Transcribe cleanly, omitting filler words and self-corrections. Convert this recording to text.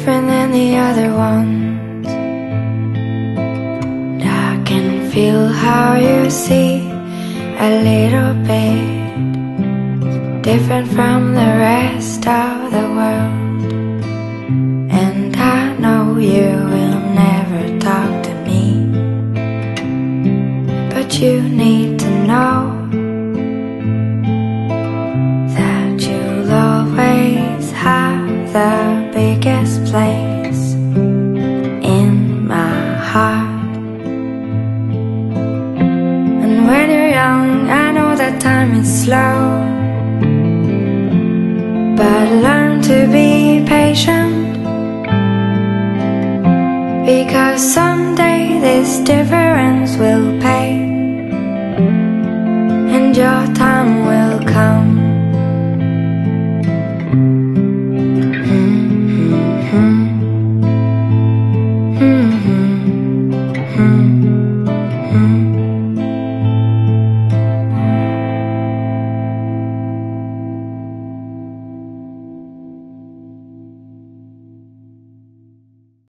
different than the other ones. And I can feel how you see a little bit different from the rest of the world. And I know you will never talk to me, but you need to know that you'll always have the biggest place in my heart. And when you're young, I know that time is slow, but learn to be patient, because someday this difference will pay, and your